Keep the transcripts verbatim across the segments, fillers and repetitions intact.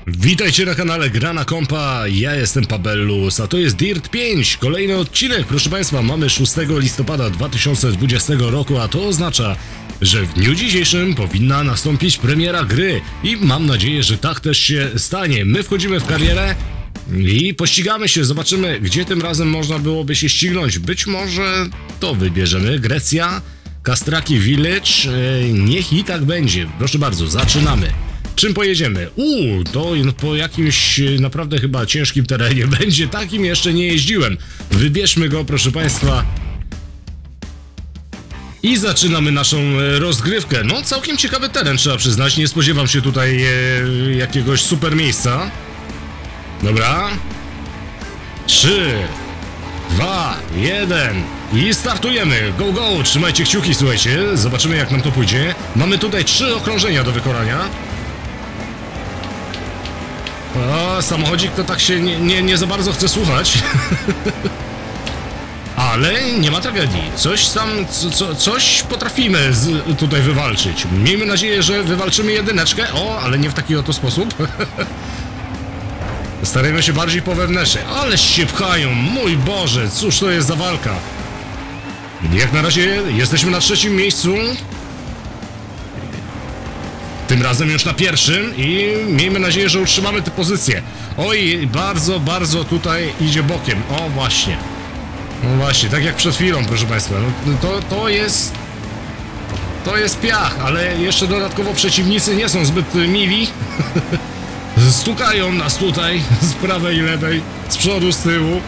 Witajcie na kanale Gra na Kompa, ja jestem Pabellus, a to jest Dirt pięć, kolejny odcinek. Proszę Państwa, mamy szóstego listopada dwa tysiące dwudziestego roku, a to oznacza, że w dniu dzisiejszym powinna nastąpić premiera gry i mam nadzieję, że tak też się stanie. My wchodzimy w karierę i pościgamy się, zobaczymy, gdzie tym razem można byłoby się ścignąć. Być może to wybierzemy, Grecja, Castraki Village, niech i tak będzie. Proszę bardzo, zaczynamy. Czym pojedziemy? Uuu, to po jakimś naprawdę chyba ciężkim terenie będzie. Takim jeszcze nie jeździłem. Wybierzmy go, proszę Państwa. I zaczynamy naszą rozgrywkę. No, całkiem ciekawy teren, trzeba przyznać. Nie spodziewam się tutaj e, jakiegoś super miejsca. Dobra. Trzy, dwa, jeden. I startujemy. Go, go. Trzymajcie kciuki, słuchajcie. Zobaczymy, jak nam to pójdzie. Mamy tutaj trzy okrążenia do wykonania. O, samochodzik to tak się nie, nie, nie za bardzo chce słuchać. Ale nie ma tragedii. Coś tam, co, coś potrafimy z, tutaj wywalczyć. Miejmy nadzieję, że wywalczymy jedyneczkę. O, ale nie w taki oto sposób. Starajmy się bardziej po wewnętrznej. Ale się pchają, mój Boże, cóż to jest za walka. Jak na razie jesteśmy na trzecim miejscu. Tym razem już na pierwszym i miejmy nadzieję, że utrzymamy tę pozycję. Oj, bardzo, bardzo tutaj idzie bokiem. O, właśnie. No właśnie, tak jak przed chwilą, proszę Państwa. No, to, to jest... To jest piach, ale jeszcze dodatkowo przeciwnicy nie są zbyt mili. Stukają nas tutaj z prawej i lewej, z przodu, z tyłu.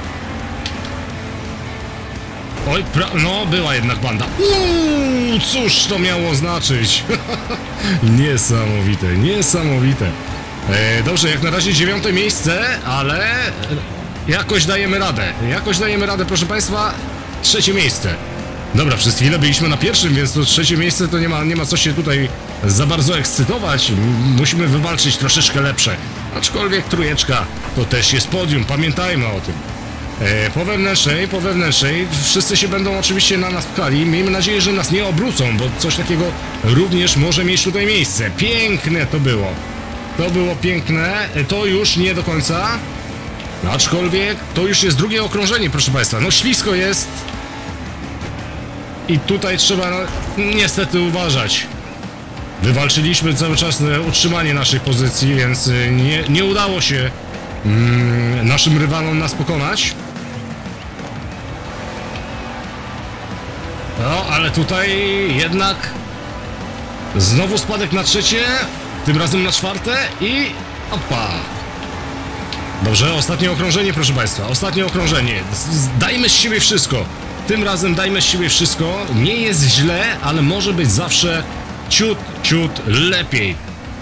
Oj, pra... no była jednak banda. Uuu, cóż to miało znaczyć? Niesamowite, niesamowite. E, dobrze, jak na razie dziewiąte miejsce, ale jakoś dajemy radę. Jakoś dajemy radę, proszę Państwa. Trzecie miejsce. Dobra, przez chwilę byliśmy na pierwszym, więc to trzecie miejsce to nie ma, nie ma co się tutaj za bardzo ekscytować. Musimy wywalczyć troszeczkę lepsze. Aczkolwiek trójeczka to też jest podium, pamiętajmy o tym. E, po wewnętrznej, po wewnętrznej wszyscy się będą oczywiście na nas pchali. Miejmy nadzieję, że nas nie obrócą, bo coś takiego również może mieć tutaj miejsce. Piękne to było. To było piękne. E, to już nie do końca. Aczkolwiek to już jest drugie okrążenie, proszę Państwa. No ślisko jest. I tutaj trzeba niestety uważać. Wywalczyliśmy cały czas utrzymanie naszej pozycji, więc nie, nie udało się mm, naszym rywalom nas pokonać. No, ale tutaj jednak znowu spadek na trzecie, tym razem na czwarte i opa. Dobrze, ostatnie okrążenie, proszę Państwa, ostatnie okrążenie. Dajmy z siebie wszystko. Tym razem dajmy z siebie wszystko. Nie jest źle, ale może być zawsze ciut, ciut lepiej.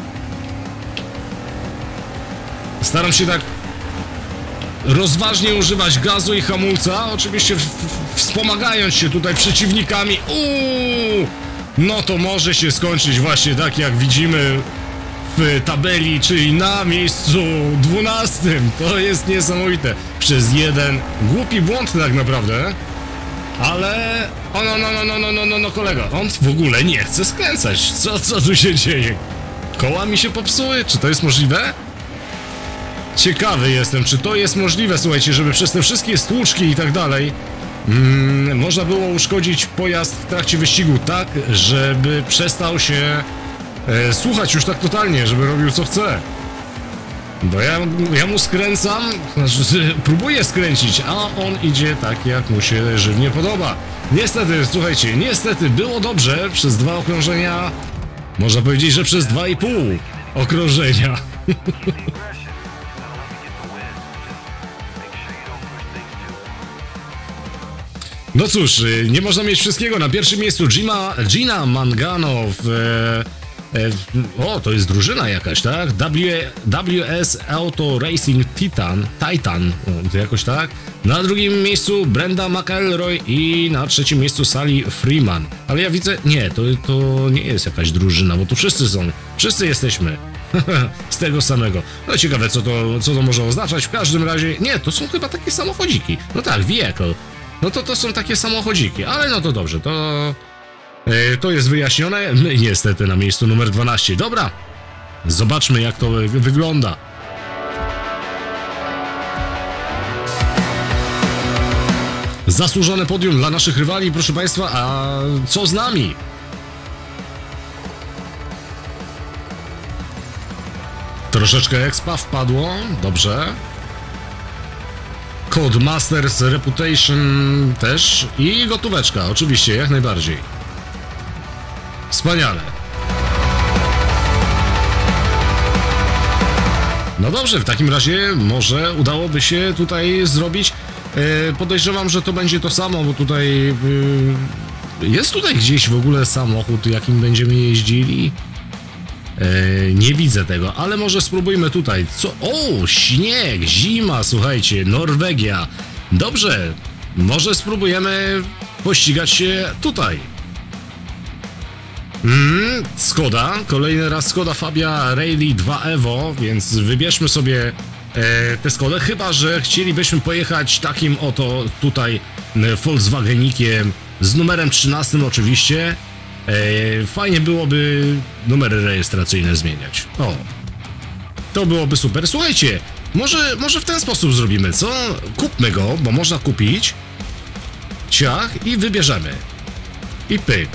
Staram się tak rozważnie używać gazu i hamulca, oczywiście w, w, wspomagając się tutaj przeciwnikami. Uuu, no to może się skończyć właśnie tak, jak widzimy w tabeli, czyli na miejscu dwunastym. To jest niesamowite. Przez jeden głupi błąd tak naprawdę. Ale... O, no, no, no, no, no, no, no, no, kolega, on w ogóle nie chce skręcać. Co, co tu się dzieje? Koła mi się popsuły? Czy to jest możliwe? Ciekawy jestem, czy to jest możliwe, słuchajcie, żeby przez te wszystkie stłuczki i tak dalej mm, można było uszkodzić pojazd w trakcie wyścigu tak, żeby przestał się e, słuchać już tak totalnie, żeby robił co chce. Bo ja, ja mu skręcam, znaczy próbuję skręcić, a on idzie tak, jak mu się żywnie podoba. Niestety, słuchajcie, niestety było dobrze przez dwa okrążenia, można powiedzieć, że przez dwa i pół okrążenia. No cóż, nie można mieć wszystkiego. Na pierwszym miejscu Gina, Gina Mangano w... E, O, to jest drużyna jakaś, tak? W S Auto Racing Titan, Titan, o, to jakoś tak. Na drugim miejscu Brenda McElroy i na trzecim miejscu Sally Freeman. Ale ja widzę, nie, to, to nie jest jakaś drużyna, bo tu wszyscy są, wszyscy jesteśmy z tego samego. No ciekawe, co to, co to może oznaczać. W każdym razie, nie, to są chyba takie samochodziki. No tak, vehicle. No to to są takie samochodziki, ale no to dobrze, to... To jest wyjaśnione. My niestety na miejscu numer dwanaście. Dobra, zobaczmy, jak to wygląda. Zasłużone podium dla naszych rywali, proszę Państwa, a co z nami? Troszeczkę expa wpadło, dobrze. Codemasters Reputation też i gotóweczka, oczywiście, jak najbardziej. Wspaniale. No dobrze, w takim razie może udałoby się tutaj zrobić. E, podejrzewam, że to będzie to samo, bo tutaj... E, jest tutaj gdzieś w ogóle samochód, jakim będziemy jeździli? E, nie widzę tego, ale może spróbujmy tutaj. Co? O, śnieg, zima, słuchajcie, Norwegia. Dobrze, może spróbujemy pościgać się tutaj. Mm, Skoda, kolejny raz Skoda Fabia Rally dwa Evo, więc wybierzmy sobie e, tę Skodę, chyba że chcielibyśmy pojechać takim oto tutaj e, Volkswagenikiem z numerem trzynastym oczywiście. E, fajnie byłoby numery rejestracyjne zmieniać. O, to byłoby super. Słuchajcie, może, może w ten sposób zrobimy, co? Kupmy go, bo można kupić. Ciach i wybierzemy. I pyk.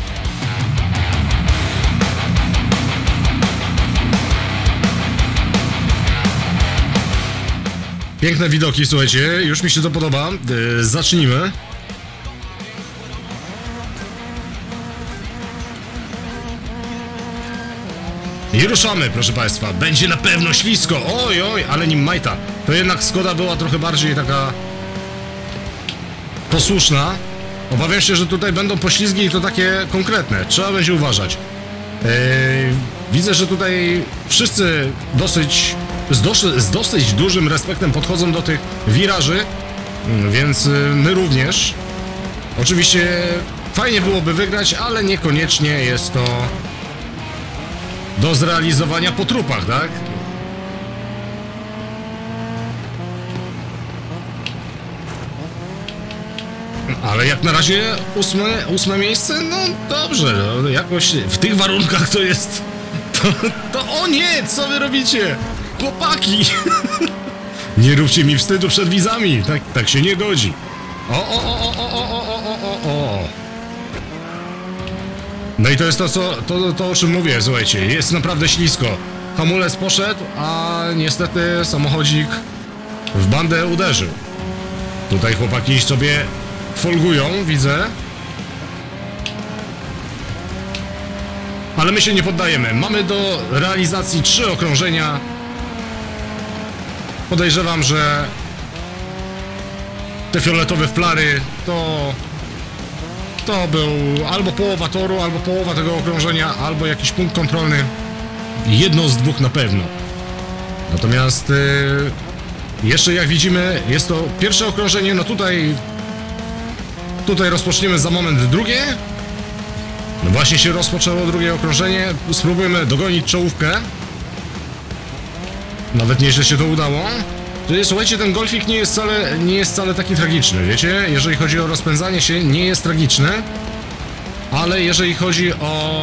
Piękne widoki, słuchajcie, już mi się to podoba. Yy, zacznijmy. I ruszamy, proszę Państwa. Będzie na pewno ślisko. Oj, oj, ale nim majta. To jednak Skoda była trochę bardziej taka posłuszna. Obawiam się, że tutaj będą poślizgi i to takie konkretne. Trzeba będzie uważać. Yy, widzę, że tutaj wszyscy dosyć... Z dosyć, z dosyć dużym respektem podchodzą do tych wiraży, więc my również. Oczywiście fajnie byłoby wygrać, ale niekoniecznie jest to do zrealizowania po trupach, tak? Ale jak na razie ósme, ósme miejsce, no dobrze, no, jakoś w tych warunkach to jest... To, to o nie, co wy robicie? Chłopaki! Nie róbcie mi wstydu przed widzami, tak, tak się nie godzi. O, o, o, o, o, o, o, o, o. No i to jest to, co, to, to, o czym mówię, słuchajcie, jest naprawdę ślisko. Hamulec poszedł, a niestety samochodzik w bandę uderzył. Tutaj chłopaki sobie folgują, widzę. Ale my się nie poddajemy. Mamy do realizacji trzy okrążenia. Podejrzewam, że te fioletowe flary to to był albo połowa toru, albo połowa tego okrążenia, albo jakiś punkt kontrolny. Jedno z dwóch na pewno. Natomiast yy, jeszcze jak widzimy, jest to pierwsze okrążenie, no tutaj tutaj rozpoczniemy za moment drugie. No właśnie się rozpoczęło drugie okrążenie. Spróbujemy dogonić czołówkę. Nawet nieźle się to udało. Czyli słuchajcie, ten golfik nie jest wcale, nie jest wcale taki tragiczny, wiecie? Jeżeli chodzi o rozpędzanie się, nie jest tragiczny. Ale jeżeli chodzi o...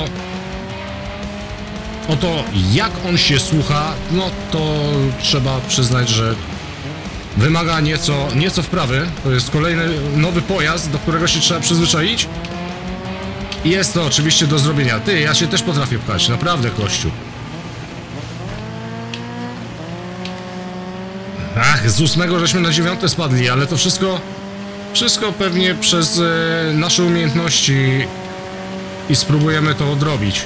o to, jak on się słucha, no to trzeba przyznać, że wymaga nieco, nieco wprawy. To jest kolejny nowy pojazd, do którego się trzeba przyzwyczaić. I jest to oczywiście do zrobienia. Ty, ja się też potrafię pchać, naprawdę, kościół. Ach, z ósmego żeśmy na dziewiąte spadli, ale to wszystko... Wszystko pewnie przez e, nasze umiejętności i spróbujemy to odrobić.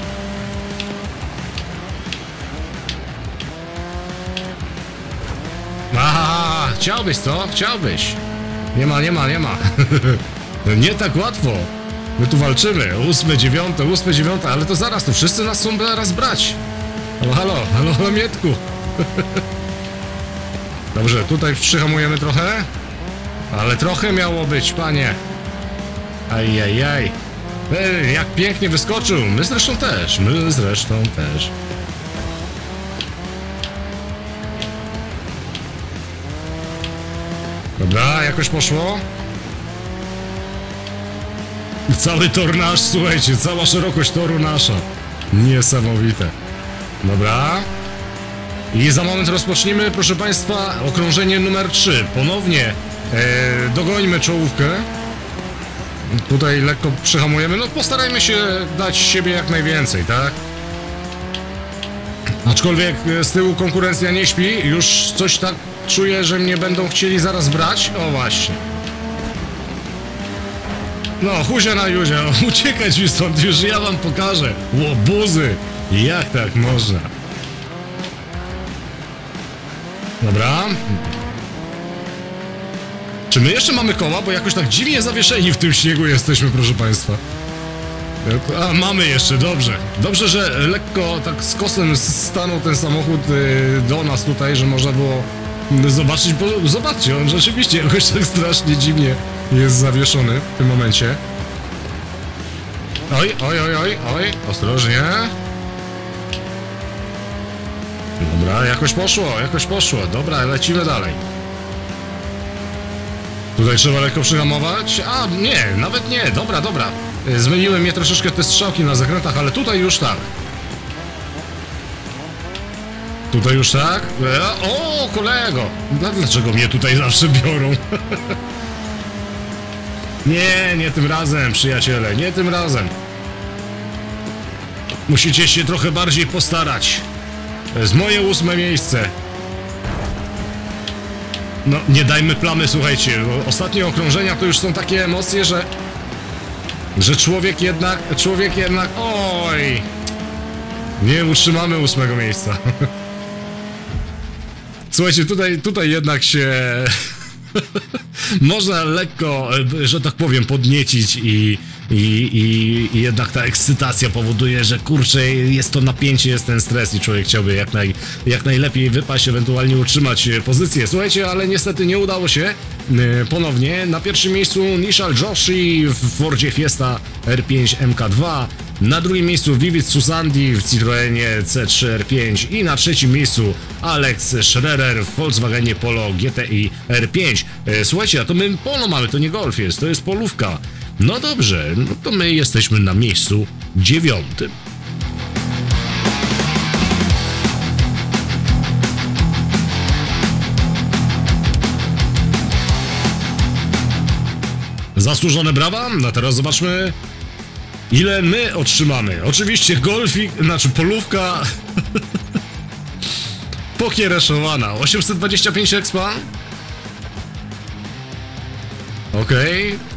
Aha, chciałbyś co? Chciałbyś. Nie ma, nie ma, nie ma. Nie tak łatwo. My tu walczymy. Ósme, dziewiąte, ósme, dziewiąte, ale to zaraz, to wszyscy nas są zaraz brać. Halo, halo, halo, halo, Mietku. Dobrze, tutaj przyhamujemy trochę. Ale trochę miało być, panie. Ajajaj. Ej, jak pięknie wyskoczył. My zresztą też, my zresztą też. Dobra, jakoś poszło. Cały tor nasz, słuchajcie, cała szerokość toru nasza. Niesamowite. Dobra. I za moment rozpoczniemy, proszę Państwa, okrążenie numer trzy. Ponownie E, dogońmy czołówkę. Tutaj lekko przyhamujemy. No postarajmy się dać siebie jak najwięcej, tak? Aczkolwiek z tyłu konkurencja nie śpi. Już coś tak czuję, że mnie będą chcieli zaraz brać. O właśnie. No, huzia na juzia. Uciekać mi stąd, już ja wam pokażę. Łobuzy. Jak tak można? Dobra. Czy my jeszcze mamy koła? Bo jakoś tak dziwnie zawieszeni w tym śniegu jesteśmy, proszę państwa. A, mamy jeszcze, dobrze. Dobrze, że lekko tak z kosem stanął ten samochód y, do nas tutaj, że można było zobaczyć, bo zobaczcie, on rzeczywiście jakoś tak strasznie dziwnie jest zawieszony w tym momencie. Oj, oj, oj, oj, oj, ostrożnie. Dobra, jakoś poszło, jakoś poszło. Dobra, lecimy dalej. Tutaj trzeba lekko przyhamować. A, nie, nawet nie, dobra, dobra. Zmieniły mnie troszeczkę te strzałki na zakrętach, ale tutaj już tak. Tutaj już tak. O, kolego! Dlaczego mnie tutaj zawsze biorą? Nie, nie tym razem, przyjaciele, nie tym razem. Musicie się trochę bardziej postarać. To jest moje ósme miejsce. No, nie dajmy plamy, słuchajcie, bo ostatnie okrążenia to już są takie emocje, że... Że człowiek jednak, człowiek jednak, oj... Nie utrzymamy ósmego miejsca. Słuchajcie, tutaj, tutaj jednak się... Można lekko, że tak powiem, podniecić i, i, i, i jednak ta ekscytacja powoduje, że kurczę, jest to napięcie, jest ten stres i człowiek chciałby jak, naj, jak najlepiej wypaść, ewentualnie utrzymać pozycję. Słuchajcie, ale niestety nie udało się ponownie. Na pierwszym miejscu Nishal Joshi w Fordzie Fiesta R pięć M K dwa, na drugim miejscu Vivid Susandi w Citroenie C trzy R pięć i na trzecim miejscu Alex Schrerer w Volkswagenie Polo G T I R pięć. Słuchajcie, a to my Polo mamy, to nie Golf jest, to jest polówka. No dobrze, no to my jesteśmy na miejscu dziewiątym. Zasłużone brawa, a teraz zobaczmy, ile my otrzymamy. Oczywiście golfik, znaczy polówka pokiereszowana. osiemset dwadzieścia pięć expa. Okej. Okay.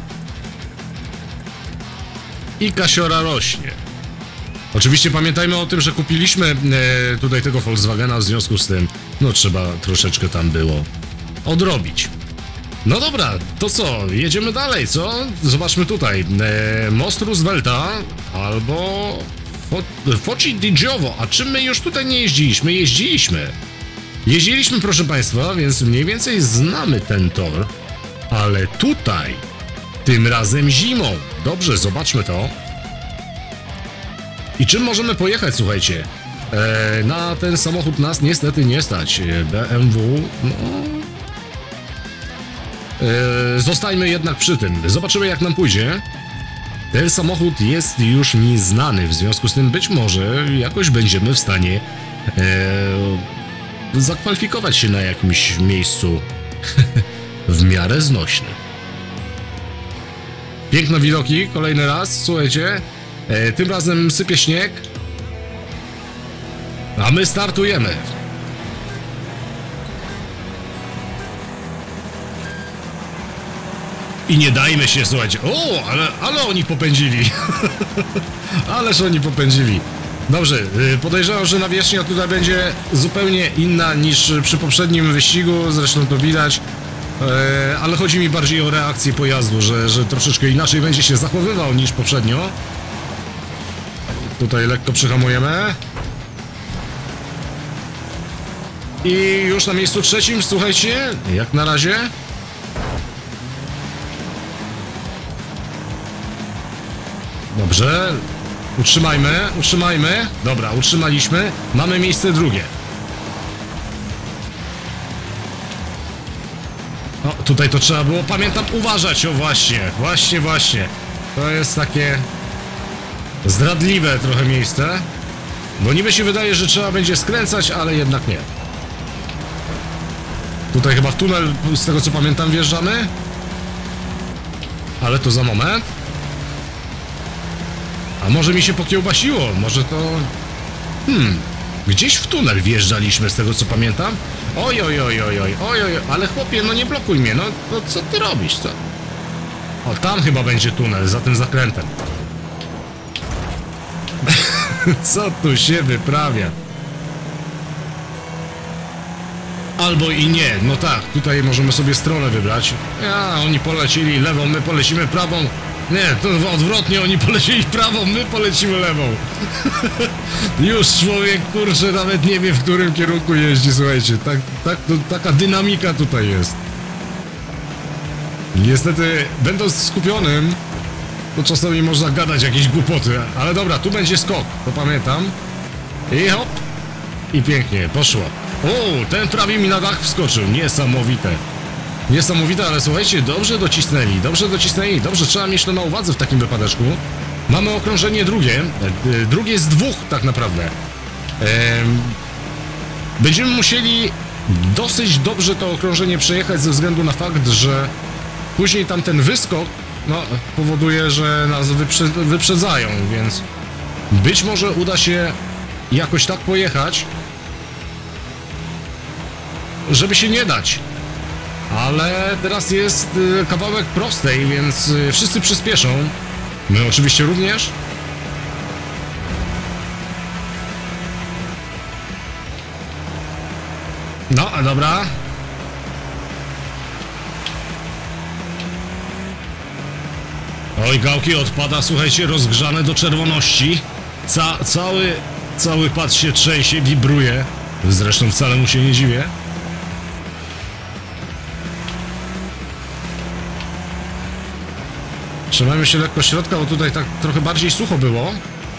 I kasiora rośnie. Oczywiście pamiętajmy o tym, że kupiliśmy e, tutaj tego Volkswagena, w związku z tym, no trzeba troszeczkę tam było odrobić. No dobra, to co? Jedziemy dalej, co? Zobaczmy tutaj. E, Most Roosevelta albo Fo Foci di Giovo. A czym my już tutaj nie jeździliśmy? Jeździliśmy. Jeździliśmy, proszę państwa, więc mniej więcej znamy ten tor. Ale tutaj, tym razem zimą. Dobrze, zobaczmy to. I czym możemy pojechać, słuchajcie? E, na ten samochód nas niestety nie stać. B M W, no... Eee, zostańmy jednak przy tym. Zobaczymy, jak nam pójdzie. Ten samochód jest już mi znany, w związku z tym być może jakoś będziemy w stanie eee, zakwalifikować się na jakimś miejscu w miarę znośnym. Piękne widoki, kolejny raz, słuchajcie. Eee, tym razem sypie śnieg. A my startujemy. I nie dajmy się, słuchajcie. O, ale, ale oni popędzili. Ależ oni popędzili. Dobrze, podejrzewam, że nawierzchnia tutaj będzie zupełnie inna niż przy poprzednim wyścigu, zresztą to widać. E, ale chodzi mi bardziej o reakcję pojazdu, że, że troszeczkę inaczej będzie się zachowywał niż poprzednio. Tutaj lekko przyhamujemy. I już na miejscu trzecim, słuchajcie, jak na razie. Dobrze, utrzymajmy, utrzymajmy. Dobra, utrzymaliśmy. Mamy miejsce drugie. O, tutaj to trzeba było, pamiętam, uważać. O, właśnie, właśnie, właśnie. To jest takie zdradliwe trochę miejsce. Bo niby się wydaje, że trzeba będzie skręcać, ale jednak nie. Tutaj chyba w tunel, z tego co pamiętam, wjeżdżamy. Ale to za moment. A może mi się pokiełbasiło? Może to... Hmm... Gdzieś w tunel wjeżdżaliśmy, z tego co pamiętam. Oj, oj, oj, oj, oj, oj, oj, ale chłopie, no nie blokuj mnie, no, no co ty robisz, co? O, tam chyba będzie tunel, za tym zakrętem. Co tu się wyprawia? Albo i nie, no tak, tutaj możemy sobie stronę wybrać. Ja, oni polecili lewą, my polecimy prawą. Nie, to odwrotnie, oni polecili prawą, my polecimy lewą. Już człowiek, kurczę, nawet nie wie, w którym kierunku jeździ, słuchajcie. Tak, tak, to, taka dynamika tutaj jest. Niestety, będąc skupionym, to czasami można gadać jakieś głupoty. Ale dobra, tu będzie skok, to pamiętam. I hop. I pięknie, poszło. O, ten prawie mi na dach wskoczył, niesamowite. Niesamowite, ale słuchajcie, dobrze docisnęli, dobrze docisnęli, dobrze, trzeba mieć to na uwadze w takim wypadeczku. Mamy okrążenie drugie, e, drugie z dwóch tak naprawdę. E, będziemy musieli dosyć dobrze to okrążenie przejechać ze względu na fakt, że później tamten wyskok, no, powoduje, że nas wyprze wyprzedzają, więc być może uda się jakoś tak pojechać, żeby się nie dać. Ale teraz jest y, kawałek prostej, więc y, wszyscy przyspieszą. My oczywiście również. No, dobra. Oj, gałki odpada, słuchajcie, rozgrzane do czerwoności. Ca cały, cały pad się trzęsie, wibruje. Zresztą wcale mu się nie dziwię. Trzymajmy się lekko środka, bo tutaj tak trochę bardziej sucho było.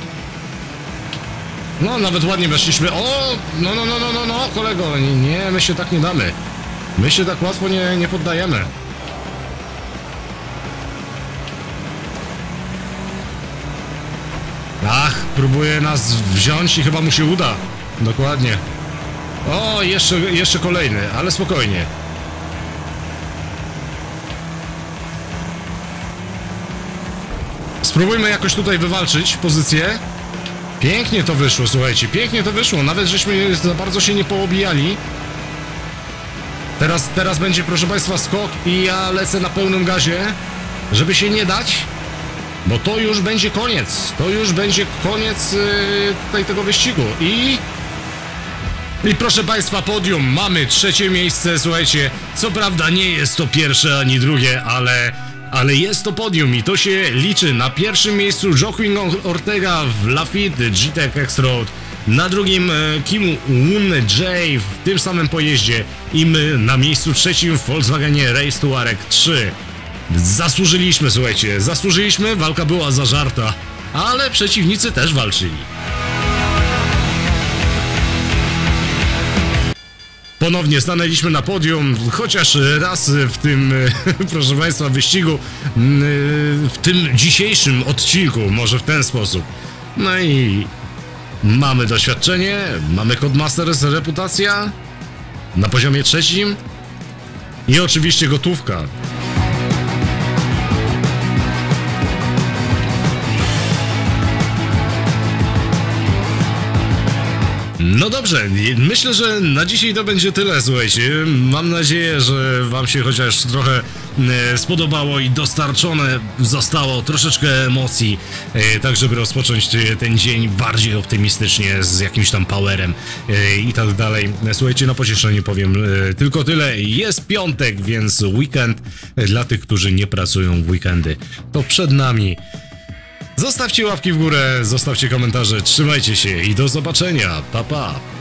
No, nawet ładnie weszliśmy. O, no, no, no, no, no, no, kolego, nie, my się tak nie damy. My się tak łatwo nie, nie poddajemy. Ach, próbuje nas wziąć i chyba mu się uda. Dokładnie. O, jeszcze, jeszcze kolejny, ale spokojnie. Spróbujmy jakoś tutaj wywalczyć pozycję. Pięknie to wyszło, słuchajcie, pięknie to wyszło. Nawet żeśmy za bardzo się nie poobijali. Teraz, teraz będzie, proszę państwa, skok i ja lecę na pełnym gazie, żeby się nie dać, bo to już będzie koniec. To już będzie koniec yy, tutaj tego wyścigu. I... I proszę państwa, podium. Mamy trzecie miejsce, słuchajcie. Co prawda nie jest to pierwsze ani drugie, ale... Ale jest to podium i to się liczy. Na pierwszym miejscu Joaquin Ortega w Lafitte G T X Road. Na drugim Kim Woon-jae w tym samym pojeździe. I my na miejscu trzecim w Volkswagenie Race Touareg trzy. Zasłużyliśmy, słuchajcie, zasłużyliśmy. Walka była zażarta, ale przeciwnicy też walczyli. Ponownie stanęliśmy na podium, chociaż raz w tym, proszę państwa, wyścigu, w tym dzisiejszym odcinku, może w ten sposób. No i mamy doświadczenie, mamy Codemasters reputacja na poziomie trzecim i oczywiście gotówka. No dobrze, myślę, że na dzisiaj to będzie tyle, słuchajcie. Mam nadzieję, że wam się chociaż trochę e, spodobało i dostarczone zostało troszeczkę emocji, e, tak żeby rozpocząć ten dzień bardziej optymistycznie, z jakimś tam powerem e, i tak dalej. Słuchajcie, na pocieszenie powiem e, tylko tyle. Jest piątek, więc weekend dla tych, którzy nie pracują w weekendy. To przed nami. Zostawcie łapki w górę, zostawcie komentarze, trzymajcie się i do zobaczenia, pa pa!